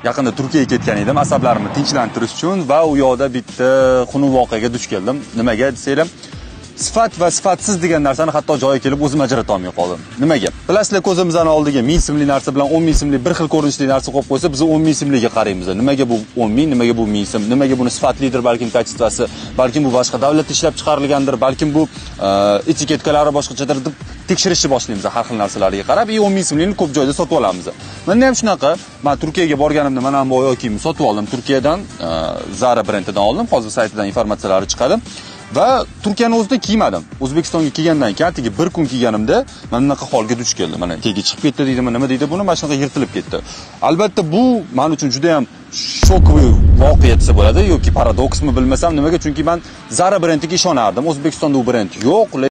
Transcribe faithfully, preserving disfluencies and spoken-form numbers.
yaqinda Turkiyaga ketgan edim, asablarimni tinchlantirish uchun va u yoqda bitta xunuk voqeaga duch keldim. Nimaga desanglar, sifat va sifatsiz degan narsani hatto joyiga kelib o'zim ajrata olmay qoldim. Nimaga? Bilasizlar, ko'zimizdan oldiga ming so'mlik narsa bilan o'n ming so'mlik bir xil ko'rinishli narsa qo'yib qo'ysa, biz o'n ming so'mliga qaraymiz. Nimaga bu o'n ming, nimaga bu ming so'm? Nimaga buni sifatlidir, balkim kачествоsi, balkim bu boshqa davlatda ishlab chiqarilgandir, balkim bu etiketkalari boshqachadir deb tekshirishni boshlaymiz har xil narsalarga qarab, o'n ming so'mlikni ko'p joyda sotib olamiz. Menda ham shunaqa. Men Turkiyaga borganimda mana bu oyoq kiyimni sotib oldim. Turkiyadan Zara brendidan oldim. Hozir saytidan informatsiyalari chiqadi. Va Turkiyani o'zida kiymadim. O'zbekistonga kelgandan keyin atigi bir kun kiyganimda mana bunaqa holga duch keldim. Mana tegi chiqib ketdi deydimi, nima deydi buni, mana shunaqa yirtilib ketdi. Albatta bu men uchun juda ham shokoviy voqea desa bo'ladi yoki paradoksmi bilmasam nimaga, chunki men Zara brendiga ishonardim. O'zbekistonda u brend yo'q.